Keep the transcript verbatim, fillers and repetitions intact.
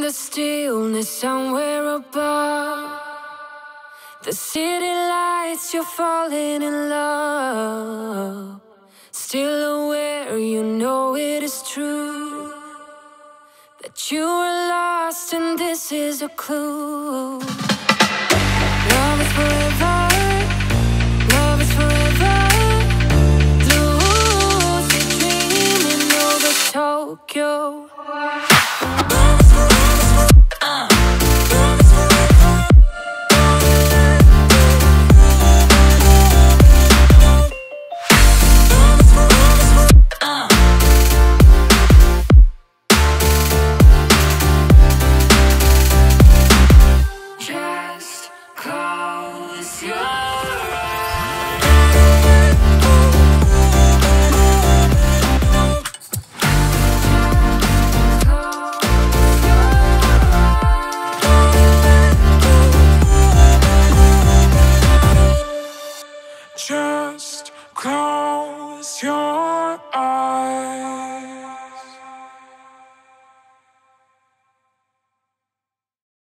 the stillness somewhere above the city lights, you're falling in love. Still aware, you know it is true that you are lost and this is a clue. Love is forever, love is forever. Lucid dreaming over Tokyo. Just close your